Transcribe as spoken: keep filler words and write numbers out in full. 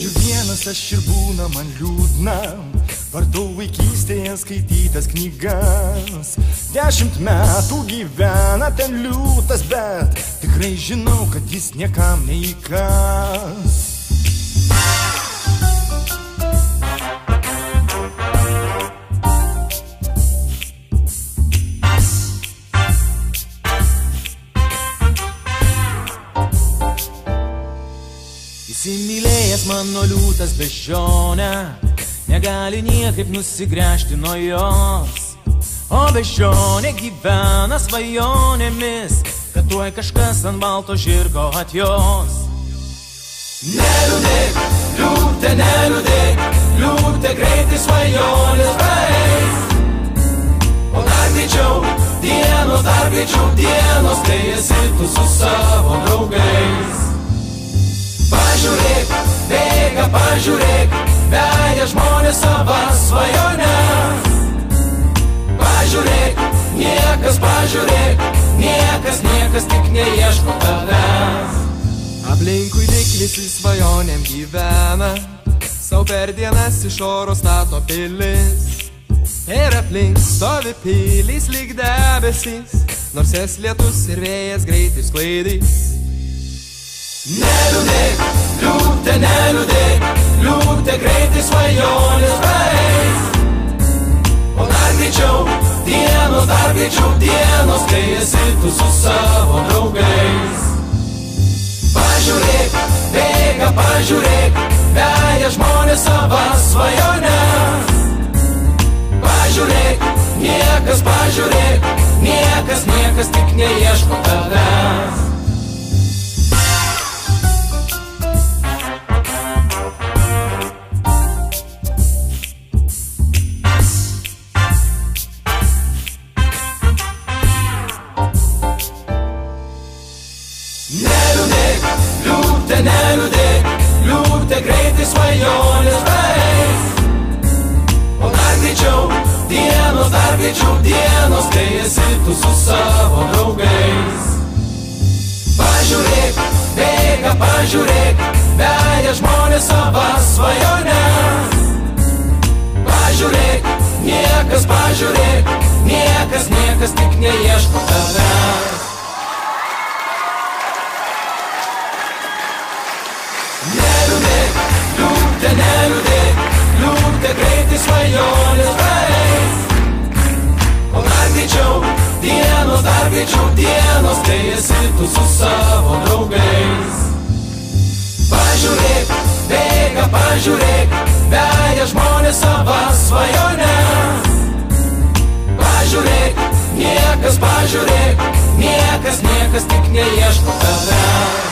Sėdžiu vienas aš ir būna man liūdna, vartau vaikystėje skaitytas knygas. Dešimt metų gyvena ten liūtas, bet tikrai žinau, kad jis niekam neįkas. Įsimylėjęs mano liūtas beždžionę, negali niekaip nusigręžti nuo jos. O beždžionė gyvena svajonėmis, kad tuoj kažkas ant balto žirgo atjos. Neliūdėk, liūtė, neliūdėk, liūtė, greitai svajonės praeis. O dar greičiau, dienos, dar greičiau dienos, kai esi tu su savo draugais. Pažiūrėk, bėga, pažiūrėk, veja žmonės savas svajones. Pažiūrėk, niekas, pažiūrėk, niekas, niekas tik neieško tavęs. Aplinkui diklis į svajonėm gyvena, sau per dienas iš oro stato pilis. Ir aplink stovi pilys lyg debesys, nors jas lietus ir vėjas greitai sklaidys. Neliūdėk, liūtė, neliūdėk, liūtė, greitai svajonės praeis. O dar greičiau, dienos, dar greičiau dienos, kai esi tu su savo draugais. Pažiūrėk, bėga, pažiūrėk, veja žmonės savas svajones. Pažiūrėk, niekas, pažiūrėk, niekas, niekas tik neieško tavęs. Neliūdėk, liūtė, neliūdėk, liūtė, greitai svajonės praeis. O dar greičiau, dienos, dar greičiau dienos, kai esi tu su savo draugais. Pažiūrėk, bėga, pažiūrėk, veja žmonės savas svajones. Pažiūrėk, niekas, pažiūrėk, niekas, niekas tik neieško tavęs. Neliūdėk, liūtė, neliūdėk, liūtė, greitai svajonės praeis. O dar greičiau, dienos, dar greičiau dienos, kai esi tu su savo draugais. Pažiūrėk, bėga, pažiūrėk, veja žmonės savas svajones. Pažiūrėk, niekas, pažiūrėk, niekas, niekas tik neieško tavęs.